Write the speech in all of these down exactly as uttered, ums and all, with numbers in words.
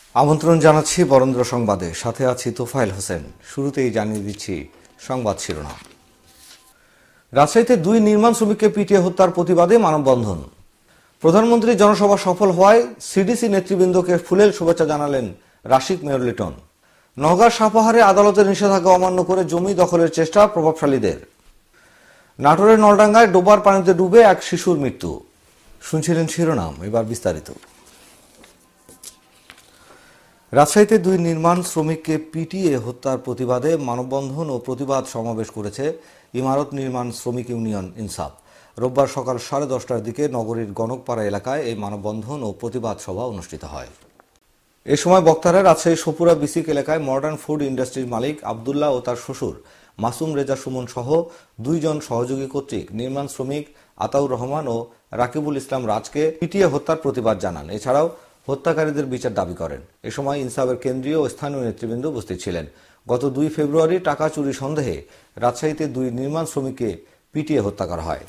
আমন্ত্রণ জানাচ্ছি বরেন্দ্র সংবাদে, সাথে আছি তোফায়েল হোসেন। শুরুতেই জানিয়ে দিচ্ছি সংবাদ শিরোনাম। রাজশাহীতে দুই নির্মাণ শ্রমিককে পিটিয়ে হত্যার প্রতিবাদে মানববন্ধন। প্রধানমন্ত্রীর জনসভা সফল হওয়ায় সিডিসি নেতৃবৃন্দকে ফুলেল শুভেচ্ছা জানালেন রাশিক মেয়র লিটন। নওগাঁর সাপাহারে আদালতের নিষেধাজ্ঞা অমান্য করে জমি দখলের চেষ্টা প্রভাবশালীদের। নাটোরের নলডাঙ্গায় ডোবার পানিতে ডুবে এক শিশুর মৃত্যু। শুনছিলেন শিরোনাম, এবার বিস্তারিত। রাজশাহীতে দুই নির্মাণ শ্রমিককে পিটিয়ে হত্যার প্রতিবাদে মানববন্ধন ও প্রতিবাদ সমাবেশ করেছে ইমারত নির্মাণ শ্রমিক ইউনিয়ন ইনসাফ। রোববার সকাল সাড়ে দশটার দিকে নগরীর গণকপাড়া এলাকায় এই মানববন্ধন ও প্রতিবাদ সভা অনুষ্ঠিত হয়। এ সময় বক্তারা রাজশাহী সপুরা বিসিক এলাকায় মডার্ন ফুড ইন্ডাস্ট্রির মালিক আবদুল্লাহ ও তার শ্বশুর মাসুম রেজা সুমন সহ দুইজন সহযোগী কর্তৃক নির্মাণ শ্রমিক আতাউর রহমান ও রাকিবুল ইসলাম রাজকে পিটিয়ে হত্যার প্রতিবাদ জানান। এছাড়াও হত্যাকারীদের বিচার দাবি করেন। এ সময় ইনসাফের কেন্দ্রীয় ও স্থানীয় নেতৃবৃন্দ উপস্থিত ছিলেন। গত দুই ফেব্রুয়ারি টাকা চুরি সন্দেহে রাজশাহীতে দুই নির্মাণ শ্রমিককে পিটিয়ে হত্যা করা হয়।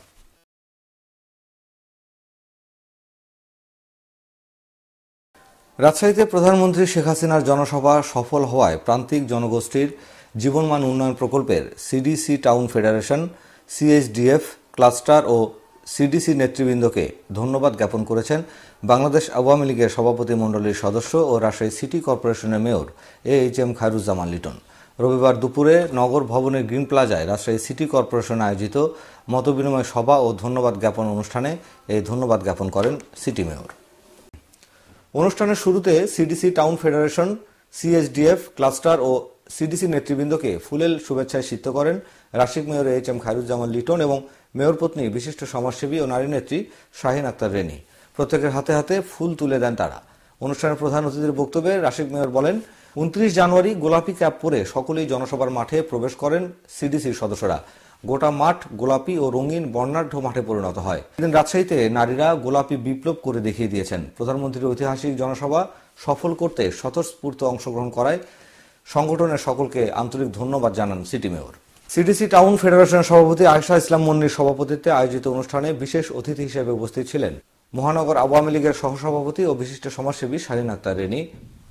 রাজশাহীতে প্রধানমন্ত্রী শেখ হাসিনার জনসভা সফল হওয়ায় প্রান্তিক জনগোষ্ঠীর জীবনমান উন্নয়ন প্রকল্পের CDC town federation, CHDF cluster ও সিডিসি নেতৃবৃন্দকে ধন্যবাদ জ্ঞাপন করেছেন বাংলাদেশ আওয়ামী লীগের সভাপতি মণ্ডলীর সদস্য ও রাজশাহী সিটি কর্পোরেশনের mayor A H M Khairuzzaman Liton. রবিবার দুপুরে নগর ভবনের গ্রিন প্লাজায় রাজশাহী সিটি কর্পোরেশন আয়োজিত মতবিনিময় সভা ও ধন্যবাদ জ্ঞাপন অনুষ্ঠানে এই ধন্যবাদ জ্ঞাপন করেন সিটি মেয়র। অনুষ্ঠানের শুরুতে CDC town federation, CHDF cluster ও সিডিসি নেতৃবৃন্দকে ফুলেল শুভেচ্ছায় সিক্ত করেন Rasik mayor H M Khairuzzaman Liton এবং মেয়র পত্নী বিশিষ্ট সমাজসেবী ও নারী নেত্রী শাহিন আক্তার রেনি। প্রত্যেকের হাতে হাতে ফুল তুলে দেন তারা। অনুষ্ঠানের প্রধান অতিথির বক্তব্যে রাশিক মেয়র বলেন, উনত্রিশ জানুয়ারি গোলাপি ক্যাপ পরে সকলেই জনসভার মাঠে প্রবেশ করেন সিডিসির সদস্যরা। গোটা মাঠ গোলাপি ও রঙিন বর্ণাঢ্য মাঠে পরিণত হয়। এদিন রাজশাহীতে নারীরা গোলাপি বিপ্লব করে দেখিয়ে দিয়েছেন। প্রধানমন্ত্রীর ঐতিহাসিক জনসভা সফল করতে স্বতঃস্ফূর্ত অংশগ্রহণ করায় সংগঠনের সকলকে আন্তরিক ধন্যবাদ জানান সিটি মেয়র। সিডিসি টাউন ফেডারেশনের সভাপতি আয়েশা ইসলাম মুন্নির সভাপতিত্বে আয়োজিত অনুষ্ঠানে বিশেষ অতিথি হিসেবে উপস্থিত ছিলেন মহানগর আওয়ামী লীগের সহসভাপতি ও বিশিষ্ট সমাজসেবী শাহিন আক্তার রেনি,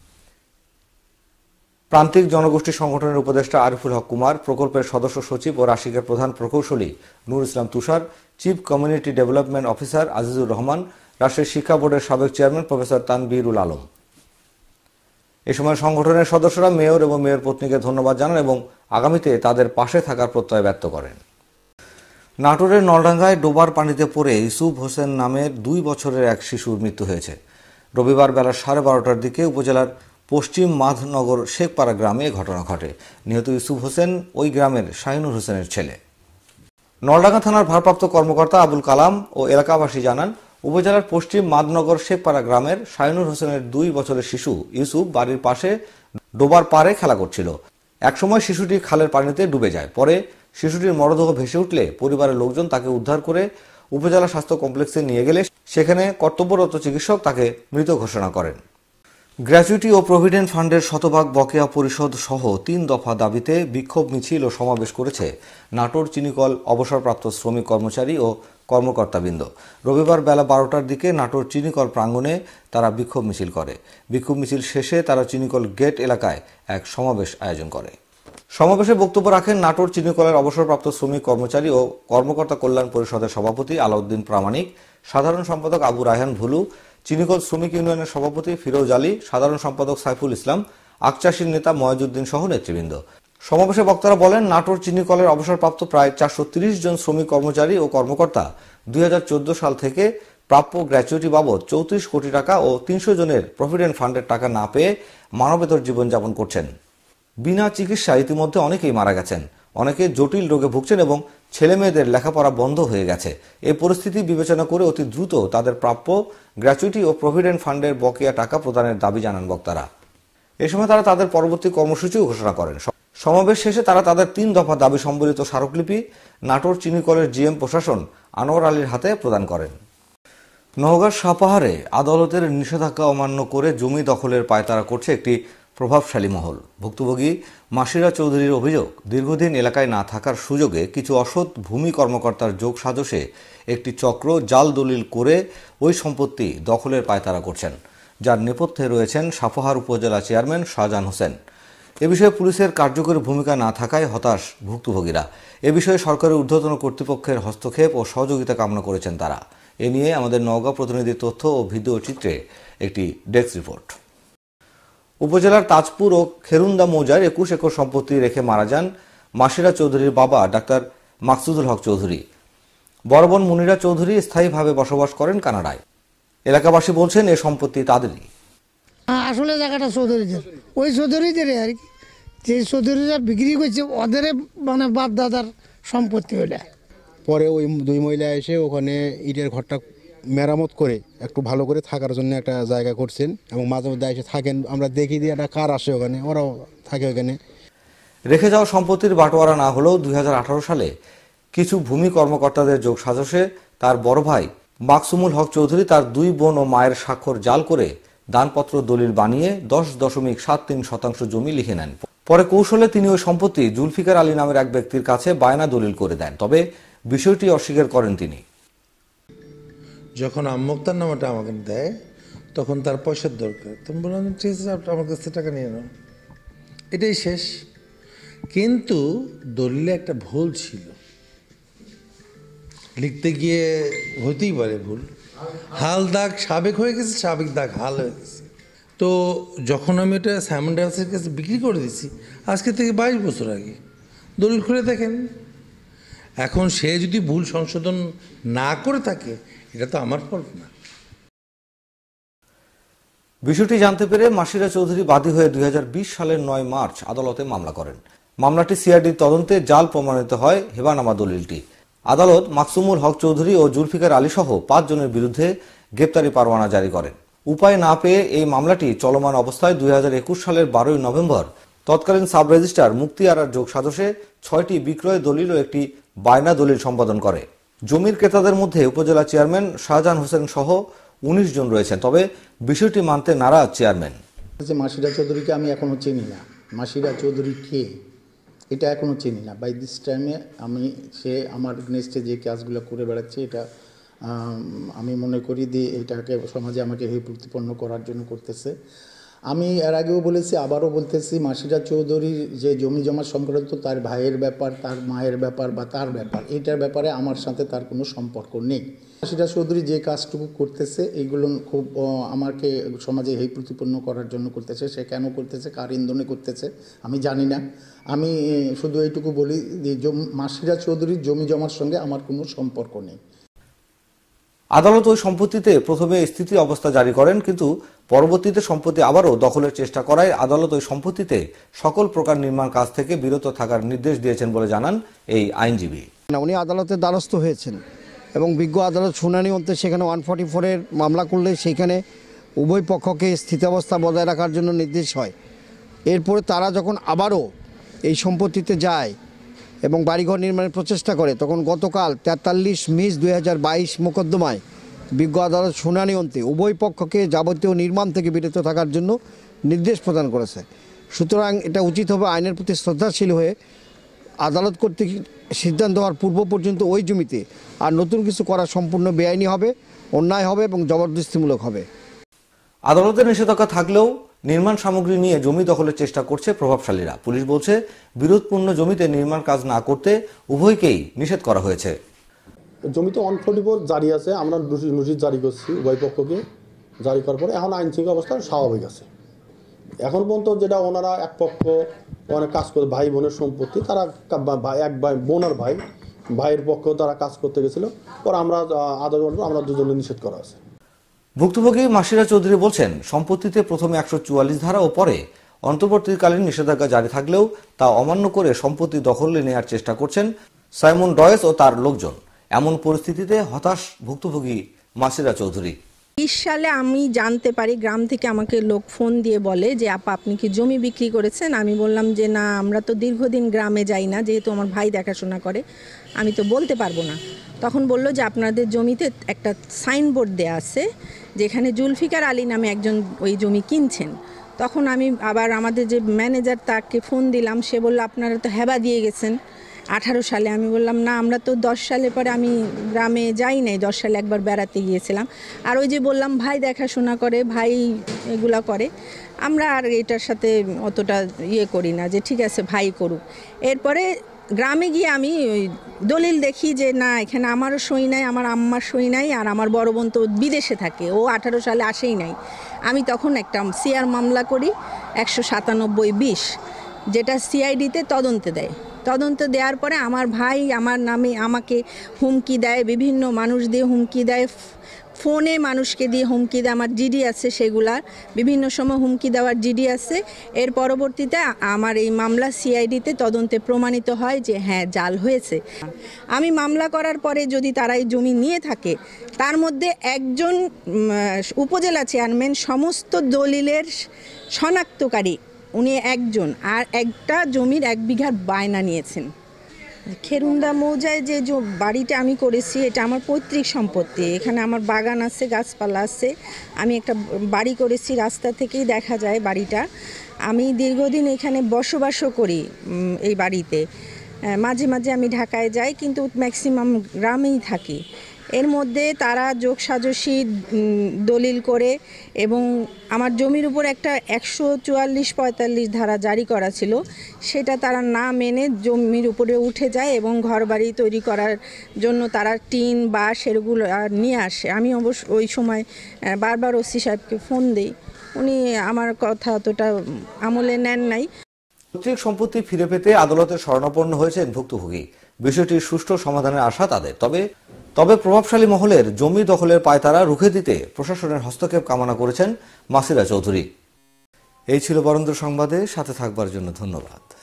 প্রান্তিক জনগোষ্ঠী সংগঠনের উপদেষ্টা আরিফুল হক কুমার, প্রকল্পের সদস্য সচিব ও রাশিকের প্রধান প্রকৌশলী Nur Islam Tushar, chief community development officer Azizur Rahman, Rajshahi শিক্ষা বোর্ডের সাবেক চেয়ারম্যান প্রফেসর তানবীরুল আলম। এ সময় সংগঠনের সদস্যরা মেয়র এবং মেয়র পত্নীকে ধন্যবাদ জানান এবং আগামীতে তাদের পাশে থাকার প্রত্যয় ব্যক্ত করেন। নাটোরের নলডাঙ্গায় ডোবার পানিতে পড়ে ইউসুফ হোসেন নামের দুই বছরের এক শিশুর মৃত্যু হয়েছে। রবিবার বেলা সাড়ে বারোটার দিকে উপজেলার পশ্চিম মাধনগর শেখপাড়া গ্রামে ঘটনা ঘটে। নিহত ইউসুফ হোসেন ওই গ্রামের শাহিনুর হোসেনের ছেলে। নলডাঙ্গা থানার ভারপ্রাপ্ত কর্মকর্তা আবুল কালাম ও এলাকাবাসী জানান, উপজেলার পশ্চিম মাধনগর শেখপাড়া গ্রামের শাহিনুর হোসেনের দুই বছরের শিশু ইউসুফ বাড়ির পাশে ডোবার পাড়ে খেলা করছিল। একসময় শিশুটি খালের পানিতে ডুবে যায়। পরে শিশুটির মরদেহ ভেসে উঠলে পরিবারের লোকজন তাকে উদ্ধার করে উপজেলা স্বাস্থ্য কমপ্লেক্সে নিয়ে গেলে সেখানে কর্তব্যরত চিকিৎসক তাকে মৃত ঘোষণা করেন। গ্র্যাচুইটি ও প্রভিডেন্ট ফান্ডের শতভাগ বকেয়া পরিশোধ সহ তিন দফা দাবিতে বিক্ষোভ মিছিল ও সমাবেশ করেছে নাটোর চিনিকল অবসরপ্রাপ্ত শ্রমিক কর্মচারী ও কর্মকর্তাবৃন্দ। রবিবার বেলা বারোটার দিকে নাটোর চিনিকল প্রাঙ্গণে তারা বিক্ষোভ মিছিল করে। বিক্ষোভ মিছিল শেষে তারা চিনিকল গেট এলাকায় এক সমাবেশ আয়োজন করে। সমাবেশে বক্তব্য রাখেন নাটোর চিনিকলের অবসরপ্রাপ্ত শ্রমিক কর্মচারী ও কর্মকর্তা কল্যাণ পরিষদের সভাপতি আলাউদ্দিন প্রামাণিক, সাধারণ সম্পাদক আবু রায়হান ভুলু, চিনিকল শ্রমিক ইউনিয়নের সভাপতি ফিরোজ আলী, সাধারণ সম্পাদক সাইফুল ইসলাম, আখচাষীর নেতা ময়জুদ্দিন সহ নেতৃবৃন্দ। সমাবেশে বক্তারা বলেন, নাটোর চিনিকলের অবসরপ্রাপ্ত প্রায় চারশো তিরিশ জন শ্রমিক কর্মচারী ও কর্মকর্তা দুই হাজার চোদ্দ সাল থেকে প্রাপ্য গ্র্যাচুইটি বাবদ চৌত্রিশ কোটি টাকা ও তিনশো জনের প্রভিডেন্ট ফান্ডের টাকা না পেয়ে মানবেতর জীবনযাপন করছেন। বিনা চিকিৎসায় ইতিমধ্যে অনেকেই মারা গেছেন, অনেকে জটিল রোগে ভুগছেন এবং ছেলে মেয়েদের লেখাপড়া বন্ধ হয়ে গেছে। এই পরিস্থিতি বিবেচনা করে অতি দ্রুত তাদের প্রাপ্য গ্র্যাচুইটি ও প্রভিডেন্ট ফান্ডের বকেয়া টাকা প্রদানের দাবি জানান বক্তারা। এ সময় তারা তাদের পরবর্তী কর্মসূচিও ঘোষণা করেন। সমাবেশ শেষে তারা তাদের তিন দফা দাবি সম্বলিত স্মারকলিপি নাটোর চিনিকলের জিএম প্রশাসন আনোয়ার আলীর হাতে প্রদান করেন। নওগাঁর সাপাহারে আদালতের নিষেধাজ্ঞা অমান্য করে জমি দখলের পায়তারা করছে একটি প্রভাবশালী মহল। ভুক্তভোগী মাসিরা চৌধুরীর অভিযোগ, দীর্ঘদিন এলাকায় না থাকার সুযোগে কিছু অসৎ ভূমি কর্মকর্তার যোগ সাজসে একটি চক্র জাল দলিল করে ওই সম্পত্তি দখলের পায়তারা করছেন। যার নেপথ্যে রয়েছেন সাপাহার উপজেলা চেয়ারম্যান শাহজাহান হোসেন। এ বিষয়ে পুলিশের কার্যকরী ভূমিকা না থাকায় হতাশ ভুক্তভোগীরা। এ বিষয়ে সরকারের ঊর্ধ্বতন কর্তৃপক্ষের হস্তক্ষেপ ও সহযোগিতা কামনা করেছেন তারা। এ নিয়ে আমাদের নওগাঁ প্রতিনিধির তথ্য ও ভিডিও চিত্রে একটি ডেস্ক রিপোর্ট। উপজেলার তাজপুর ও খেরুন্দা মৌজার একুশ একর সম্পত্তি রেখে মারা যান মাসিরা চৌধুরীর বাবা ডাক্তার মাকসুদুল হক চৌধুরী। বড় বোন মুনিরা চৌধুরী স্থায়ীভাবে বসবাস করেন কানাডায়। এলাকাবাসী বলছেন এ সম্পত্তি তাদেরই। আসলে জায়গাটা চৌধুরীদের, ওই চৌধুরীদের আর কি, যে চৌধুরীরা বিক্রি করছে ওদের মানে বাপ দাদার সম্পত্তি ওইটা। পরে ওই দুই মহিলা এসে ওখানে ইটের ঘরটা মেরামত করে একটু ভালো করে থাকার জন্য একটা জায়গা করছেন এবং মাঝে মধ্যে এসে থাকেন। আমরা দেখি দিয়ে একটা কার আসে ওখানে, ওরাও থাকে ওখানে। রেখে যাওয়া সম্পত্তির বাটোয়ারা না হলেও দুই হাজার আঠারো সালে কিছু ভূমি কর্মকর্তাদের যোগ সাজসে তার বড় ভাই মাকসুমুল হক চৌধুরী তার দুই বোন ও মায়ের স্বাক্ষর জাল করে দানপত্র দলিল বানিয়ে দশ দশমিক সাত তিন শতাংশ জমি লিখে নেন। পরে কৌশলে তিনি ওই সম্পত্তি জুলফিকার আলী নামের এক ব্যক্তির কাছে বায়না দলিল করে দেন। তবে বিষয়টি অস্বীকার করেন তিনি। যখন আমমুক্তার নামাটা আমাকে দেয় তখন তার পয়সার দরকার, তুমি বললাম ঠিক আছে আপনি আমার কাছ থেকে টাকা নিয়ে নাও, এটাই শেষ। কিন্তু দলিলে একটা ভুল ছিল, লিখতে গিয়ে হতেই পারে ভুল, হাল দাগ সাবেক হয়ে গেছে, সাবেক দাগ হাল হয়ে গেছে। তো যখন আমি এটা সাইমন ডান্সের কাছে বিক্রি করে দিচ্ছি আজকে থেকে বাইশ বছর আগে, দলিল খুলে দেখেন। এখন সে যদি ভুল সংশোধন না করে থাকে এটা তো আমার ফল্ট না। বিষয়টি জানতে পেরে মাসিরা চৌধুরী বাদী হয়ে দুই হাজার বিশ সালের নয় মার্চ আদালতে মামলা করেন। মামলাটি সিআইডির তদন্তে জাল প্রমাণিত হয় হেবানামা দলিলটি। আদালত মাকসুমুল হক চৌধুরী ও জুলফিকার আলী সহ পাঁচ জনের বিরুদ্ধে গ্রেপ্তারি পরোয়ানা জারি করেন। উপায় না পেয়ে এই মামলাটি চলমান অবস্থায় দুই হাজার একুশ সালের বারোই নভেম্বর তৎকালীন সাব রেজিস্ট্রার মুক্তি আরার যোগ সাজসে ছয়টি বিক্রয় দলিল ও একটি বায়না দলিল সম্পাদন করে। জমির ক্রেতাদের মধ্যে উপজেলা চেয়ারম্যান শাহজাহান হোসেন সহ উনিশ জন রয়েছেন। তবে বিষয়টি মানতে নারাজ চেয়ারম্যান। মাসিরা চৌধুরীকে আমি এখনো চিনি না, মাসিরা চৌধুরী কে এটা এখনো চিনি না। বাই দিস টাইমে আমি সে আমার নেক্সটে যে কাজগুলো করে বেড়াচ্ছে এটা আমি মনে করি দিয়ে এটাকে সমাজে আমাকে হে প্রতিপন্ন করার জন্য করতেছে। আমি এর আগেও বলেছি, আবারও বলতেছি, মাসিরা চৌধুরীর যে জমি জমা সংক্রান্ত তার ভাইয়ের ব্যাপার, তার মায়ের ব্যাপার বা তার ব্যাপার, এটার ব্যাপারে আমার সাথে তার কোনো সম্পর্ক নেই। মাসিরা চৌধুরী যে কাজটুকু করতেছে এইগুলো খুব আমাকে সমাজে হেয় প্রতিপন্ন করার জন্য করতেছে। সে কেন করতেছে, কার ইন্ধনে করতেছে আমি জানি না। আমি শুধু এইটুকু বলি যে মাসিরা চৌধুরীর জমি জমার সঙ্গে আমার কোনো সম্পর্ক নেই। আদালত ওই সম্পত্তিতে প্রথমে স্থিতি অবস্থা জারি করেন, কিন্তু পরবর্তীতে সম্পত্তি আবারও দখলের চেষ্টা করায় আদালত ওই সম্পত্তিতে সকল প্রকার নির্মাণ কাজ থেকে বিরত থাকার নির্দেশ দিয়েছেন বলে জানান এই আইনজীবী। উনি আদালতের দ্বারস্থ হয়েছেন এবং বিজ্ঞ আদালত শুনানি অন্তে সেখানে ওয়ান ফর্টি ফোরের মামলা করলে সেখানে উভয় পক্ষকে স্থিতাবস্থা বজায় রাখার জন্য নির্দেশ হয়। এরপরে তারা যখন আবারও এই সম্পত্তিতে যায় এবং বাড়িঘর নির্মাণের প্রচেষ্টা করে, তখন গতকাল তেতাল্লিশ মিস দুই হাজার বাইশ মোকদ্দমায় বিজ্ঞ আদালত শুনানি অন্তে উভয় পক্ষকে যাবতীয় নির্মাণ থেকে বিরত থাকার জন্য নির্দেশ প্রদান করেছে। সুতরাং এটা উচিত হবে আইনের প্রতি শ্রদ্ধাশীল হয়ে আদালত কর্তৃক সিদ্ধান্ত হওয়ার পূর্ব পর্যন্ত ওই জমিতে আর নতুন কিছু করা সম্পূর্ণ বেআইনি হবে, অন্যায় হবে এবং জবরদস্তিমূলক হবে। আদালতের নিষেধাজ্ঞা থাকলেও নির্মাণ সামগ্রী নিয়ে জমি দখলের চেষ্টা করছে প্রভাবশালীরা। পুলিশ বলছে বিরোধপূর্ণ জমিতে নির্মাণ কাজ না করতে উভয়কেই নিষেধ করা হয়েছে। জমিতে ওয়ান ফোর্টি ফোর জারি আছে, আমরা নোটিশ জারি করছি উভয় পক্ষকে। জারি করার পরে এখন আইন শৃঙ্খলা অবস্থা স্বাভাবিক আছে। এখন পর্যন্ত যেটা ওনারা এক পক্ষ অনেক কাজ করে, ভাই বোনের সম্পত্তি, তারা এক ভাই বোনের ভাই ভাইয়ের পক্ষ তারা কাজ করতে গেছিল, পর আমরা আদালত আমরা দুজনে নিষেধ করা আছে। ভুক্তভোগী মাসিরা চৌধুরী বলছেন সম্পত্তিতে প্রথমে একশো চুয়াল্লিশ ধারা ও পরে অন্তর্বর্তীকালীন নিষেধাজ্ঞা জারি থাকলেও তা অমান্য করে সম্পত্তি দখলে নেওয়ার চেষ্টা করছেন সাইমন ডয়েস ও তার লোকজন। এমন পরিস্থিতিতে হতাশ ভুক্তভোগী মাসিরা চৌধুরী। বিশ সালে আমি জানতে পারি, গ্রাম থেকে আমাকে লোক ফোন দিয়ে বলে যে আপা আপনি কি জমি বিক্রি করেছেন? আমি বললাম যে না, আমরা তো দীর্ঘদিন গ্রামে যাই না, যেহেতু আমার ভাই দেখাশোনা করে, আমি তো বলতে পারবো না। তখন বলল যে আপনাদের জমিতে একটা সাইনবোর্ড দেয়া আছে যেখানে জুলফিকার আলী নামে একজন ওই জমি কিনছেন। তখন আমি আবার আমাদের যে ম্যানেজার তাকে ফোন দিলাম, সে বলল আপনারা তো হেবা দিয়ে গেছেন, আঠারো সালে। আমি বললাম না, আমরা তো দশ সালে পরে আমি গ্রামে যাই নাই, দশ সালে একবার বেড়াতে গিয়েছিলাম। আর ওই যে বললাম ভাই দেখাশোনা করে, ভাই এগুলা করে, আমরা আর এটার সাথে অতটা ইয়ে করি না যে ঠিক আছে ভাই করুক। এরপরে গ্রামে গিয়ে আমি ওই দলিল দেখি যে না, এখানে আমারও সই নাই, আমার আম্মার সই নাই, আর আমার বড় বোন তো বিদেশে থাকে, ও আঠারো সালে আসেই নাই। আমি তখন একটা সিআর মামলা করি একশো সাতানব্বই বিশ, যেটা সিআইডিতে তদন্তে দেয়। তদন্ত দেওয়ার পরে আমার ভাই আমার নামে আমাকে হুমকি দেয়, বিভিন্ন মানুষ দিয়ে হুমকি দেয়, ফোনে মানুষকে দিয়ে হুমকি দেয়। আমার জিডি আছে, সেগুলার বিভিন্ন সময় হুমকি দেওয়ার জিডি আছে। এর পরবর্তীতে আমার এই মামলা সিআইডিতে তদন্তে প্রমাণিত হয় যে হ্যাঁ জাল হয়েছে। আমি মামলা করার পরে যদি তারা এই জমি নিয়ে থাকে, তার মধ্যে একজন উপজেলা চেয়ারম্যান সমস্ত দলিলের শনাক্তকারী, উনি একজন, আর একটা জমির এক বিঘার বায়না নিয়েছেন। খেরুন্দা মৌজায় যে বাড়িটা আমি করেছি, এটা আমার পৈতৃক সম্পত্তি। এখানে আমার বাগান আছে, গাছপালা আছে। আমি একটা বাড়ি করেছি, রাস্তা থেকেই দেখা যায় বাড়িটা। আমি দীর্ঘদিন এখানে বসবাসও করি এই বাড়িতে। মাঝে মাঝে আমি ঢাকায় যাই, কিন্তু ম্যাক্সিমাম গ্রামেই থাকি। এর মধ্যে তারা যোগসাজশী দলিল করে এবং আমার জমির উপর একটা একশো চুয়াল্লিশ পঁয়তাল্লিশ ধারা জারি করা ছিল, সেটা তারা না মেনে জমির উপরে উঠে যায় এবং ঘরবাড়ি তৈরি করার জন্য তারা টিন বা সেগুলো নিয়ে আসে। আমি অবশ্য ওই সময় বারবার ওসি সাহেবকে ফোন দিই, উনি আমার কথা অতটা আমলে নেন নাই। পৈতৃক সম্পত্তি ফিরে পেতে আদালতে শরণাপন্ন হয়েছেন ভুক্তভোগী। বিষয়টির সুষ্ঠু সমাধানের আশা তাদের। তবে তবে প্রভাবশালী মহলের জমি দখলের পায়তারা রুখে দিতে প্রশাসনের হস্তক্ষেপ কামনা করেছেন মাসিরা চৌধুরী। এই ছিল বরেন্দ্র সংবাদে, সাথে থাকবার জন্য ধন্যবাদ।